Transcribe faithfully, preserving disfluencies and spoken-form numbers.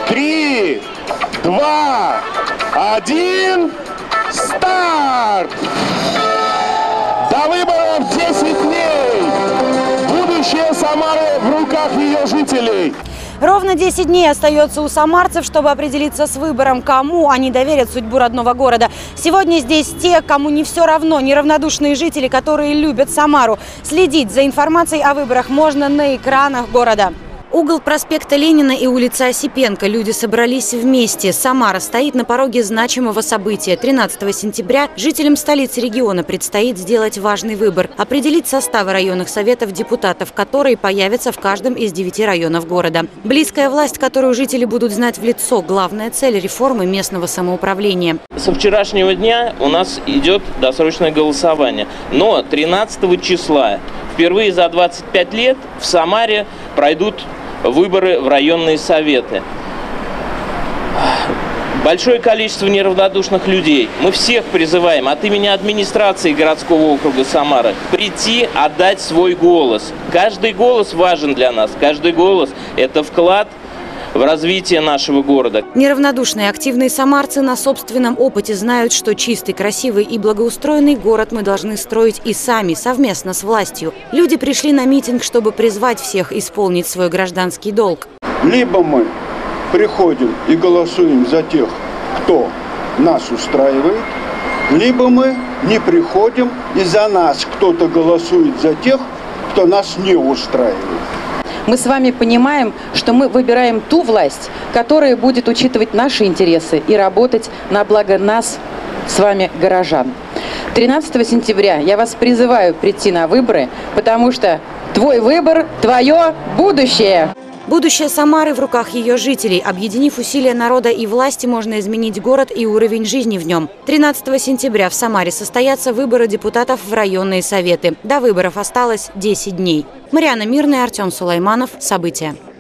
три, два, один, старт! До выборов десять дней! Будущее Самары в руках ее жителей! Ровно десять дней остается у самарцев, чтобы определиться с выбором, кому они доверят судьбу родного города. Сегодня здесь те, кому не все равно, неравнодушные жители, которые любят Самару. Следить за информацией о выборах можно на экранах города. Угол проспекта Ленина и улица Осипенко. Люди собрались вместе. Самара стоит на пороге значимого события. тринадцатого сентября жителям столицы региона предстоит сделать важный выбор – определить составы районных советов депутатов, которые появятся в каждом из девяти районов города. Близкая власть, которую жители будут знать в лицо – главная цель реформы местного самоуправления. Со вчерашнего дня у нас идет досрочное голосование. Но тринадцатого числа впервые за двадцать пять лет в Самаре пройдут выборы в районные советы. Большое количество неравнодушных людей. Мы всех призываем от имени администрации городского округа Самара прийти, отдать свой голос. Каждый голос важен для нас. Каждый голос – это вклад в развитие нашего города. Неравнодушные активные самарцы на собственном опыте знают, что чистый, красивый и благоустроенный город мы должны строить и сами, совместно с властью. Люди пришли на митинг, чтобы призвать всех исполнить свой гражданский долг. Либо мы приходим и голосуем за тех, кто нас устраивает, либо мы не приходим и за нас кто-то голосует за тех, кто нас не устраивает. Мы с вами понимаем, что мы выбираем ту власть, которая будет учитывать наши интересы и работать на благо нас с вами, горожан. тринадцатого сентября я вас призываю прийти на выборы, потому что твой выбор – твое будущее. Будущее Самары в руках ее жителей. Объединив усилия народа и власти, можно изменить город и уровень жизни в нем. тринадцатого сентября в Самаре состоятся выборы депутатов в районные советы. До выборов осталось десять дней. Марьяна Мирная, Артем Сулайманов. События.